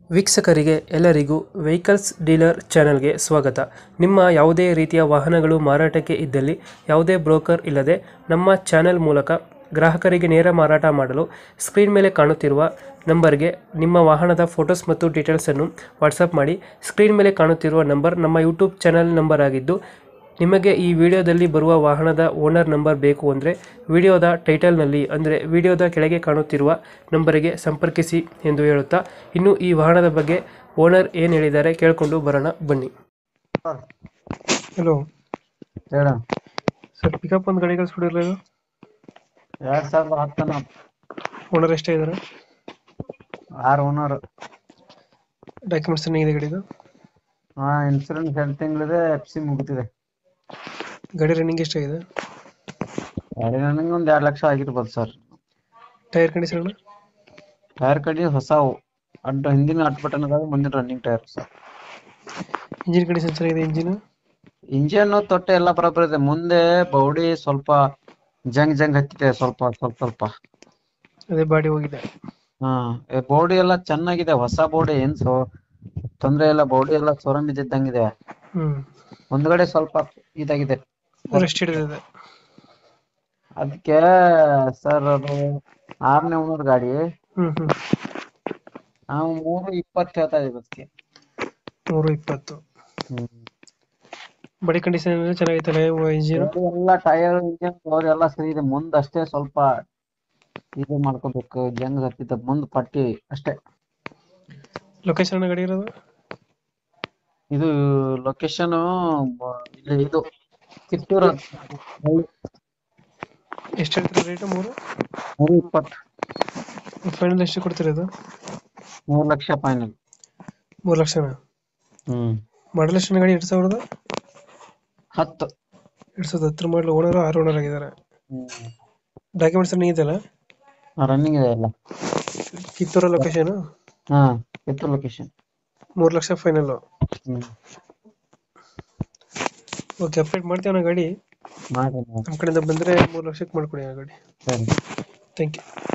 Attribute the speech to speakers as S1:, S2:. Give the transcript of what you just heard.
S1: ವೀಕ್ಷಕರಿಗೆ ಎಲ್ಲರಿಗೂ vehicles dealer ಚಾನೆಲ್ಗೆ ಸ್ವಾಗತ. ನಿಮ್ಮ ಯಾವುದೇ ರೀತಿಯ ವಾಹನಗಳು ಮಾರಾಟಕ್ಕೆ ಇದ್ದಲ್ಲಿ ಯಾವುದೇ ಬ್ರೋಕರ್ ಇಲ್ಲದೆ ನಮ್ಮ ಚಾನೆಲ್ ಮೂಲಕ ಗ್ರಾಹಕರಿಗೆ ನೇರ ಮಾರಾಟ ಮಾಡಲು ಸ್ಕ್ರೀನ್ ಮೇಲೆ ಕಾಣುತ್ತಿರುವ ನಂಬರ್ಗೆ ನಿಮ್ಮ ವಾಹನದ ಫೋಟೋಸ್ ಮತ್ತು ಡೀಟೇಲ್ಸನ್ನು ವಾಟ್ಸಪ್ ಮಾಡಿ. ಸ್ಕ್ರೀನ್ ಮೇಲೆ ಕಾಣುತ್ತಿರುವ ನಂಬರ್ ನಮ್ಮ ಯೂಟ್ಯೂಬ್ ಚಾನೆಲ್ ನಂಬರ್ ಆಗಿದ್ದು, ನಿಮಗೆ ಈ ವಿಡಿಯೋದಲ್ಲಿ ಬರುವ ವಾಹನದ ಓನರ್ ನಂಬರ್ ಬೇಕು ಅಂದರೆ ವಿಡಿಯೋದ ಟೈಟಲ್ನಲ್ಲಿ ಅಂದರೆ ವಿಡಿಯೋದ ಕೆಳಗೆ ಕಾಣುತ್ತಿರುವ ನಂಬರಿಗೆ ಸಂಪರ್ಕಿಸಿ ಎಂದು ಹೇಳುತ್ತಾ, ಇನ್ನು ಈ ವಾಹನದ ಬಗ್ಗೆ ಓನರ್ ಏನು ಹೇಳಿದ್ದಾರೆ ಕೇಳಿಕೊಂಡು ಬರೋಣ ಬನ್ನಿ. ಹಲೋ
S2: ಹೇಳ
S1: ಸರ್, ಪಿಕಪ್ ಒಂದು ಗಾಡಿ ಕಳಿಸ್ಬಿಡಿಲ್ಲ.
S2: 2010
S1: ಓನರ್ ಎಷ್ಟೇ ಇದ್ದಾರೆ?
S2: 6 ಓನರ್.
S1: ಡಾಕ್ಯುಮೆಂಟ್ಸ್ ಏನಿದೆ ಗಾಡಿದು?
S2: ಇನ್ಸೂರೆನ್ಸ್ 2 ತಿಂಗಳಿದೆ, FC ಮುಗಿದಿದೆ.
S1: ಗಾಡಿ ರನ್ನಿಂಗ್ ಎಷ್ಟಾಗಿದೆ?
S2: ಗಾಡಿ ನನಗೆ ಒಂದು 2 ಲಕ್ಷ ಆಗಿರ್ಬೋದು ಸರ್.
S1: Tyre condition?
S2: ಟೈರ್ ಕಡಿ ಹೊಸವು, ಹಿಂದಿನ ಅಟ್ ಬಟನ್ ಅದಾವೆ, ಮುಂದಿನ running tyre sir.
S1: Engine condition ಚೆನ್ನಾಗಿದೆ?
S2: ಇಂಜಿನ್ ತೊಟ್ಟೆ ಎಲ್ಲ ಬರೋಬ್ಬರ ಇದೆ. ಮುಂದೆ ಬೌಡಿ ಸ್ವಲ್ಪ ಜಂಗ್ ಹತ್ತಿದೆ, ಸ್ವಲ್ಪ.
S1: ಅದೇ ಬಾಡಿ ಹೋಗಿದೆ?
S2: ಬೌಡಿ ಎಲ್ಲ ಚೆನ್ನಾಗಿದೆ, ಹೊಸ ಬೌಡಿ, ಏನ್ ತೊಂದ್ರೆ ಇಲ್ಲ. ಬೌಡಿ ಎಲ್ಲ ಸೋರಂ ಇದ್ದಂಗಿದೆ. ಮುಂದ್ಗಡೆ ಸ್ವಲ್ಪ ಇದಾಗಿದೆ.
S1: ಎಷ್ಟು ಹಿಡಿದಿದೆ
S2: ಅದಕ್ಕೆ ಸರ್, ಅದು 6ನೇ ಓನರ್ ಗಾಡಿ. ನಾವು 320 ಹೇಳ್ತಾ ಇದೀವಿ ಅದಕ್ಕೆ.
S1: 320. ಬಾಡಿ ಕಂಡೀಷನ್ ಚೆನ್ನಾಗೈತಲ್ಲ? ಇಂಜಿನ್
S2: ಎಲ್ಲ ಟೈರ್, ಇಂಜಿನ್ ಕವರ್ ಎಲ್ಲ ಸರಿ ಇದೆ. ಮುಂದಷ್ಟೇ ಸ್ವಲ್ಪ ಇದು ಮಾಡ್ಕೋಬೇಕು, ಜಂಗ್ ಹತ್ತಿದ ಮುಂದ್ ಪಟ್ಟಿ ಅಷ್ಟೇ.
S1: ಲೊಕೇಶನ್ ಗಾಡಿ ಇರೋದು?
S2: ಇದು ಲೊಕೇಶನ್ ಇಲ್ಲಿ, ಇದು ಕಿತ್ತೂರು.
S1: ಎಷ್ಟು ಹೇಳ್ತೀರಾ ರೇಟ್?
S2: 320.
S1: ಫೈನಲ್ ಎಷ್ಟು ಕೊಡ್ತೀರಾ ಇದು?
S2: 3 ಲಕ್ಷ ಫೈನಲ್.
S1: 3 ಲಕ್ಷನಾ? ಮಾಡಲ್ ಎಷ್ಟು ಗಾಡಿ? 2010. 2010 ಮಾಡಲ್. ಓನರ್ 6 ಓನರ್ ಆಗಿದ್ದಾರೆ. ಡಾಕ್ಯುಮೆಂಟ್ಸ್ ರನ್ನಿಂಗ್ ಇದೆಯಲ್ಲ?
S2: ರನ್ನಿಂಗ್ ಇದೆ ಎಲ್ಲ.
S1: Kittur location?
S2: Kittur location.
S1: 3 lakh final. Okay, update ಮಾಡ್ತೀವಿ ಗಾಡಿ.
S2: ಮಾಡಿ
S1: ನಮ್ಮ ಕಡೆಯಿಂದ ಬಂದರೆ 3 ಲಕ್ಷಕ್ಕೆ ಮಾಡ್ಕೊಡಿ ಗಾಡಿ.
S2: ಸರಿ.
S1: Thank you.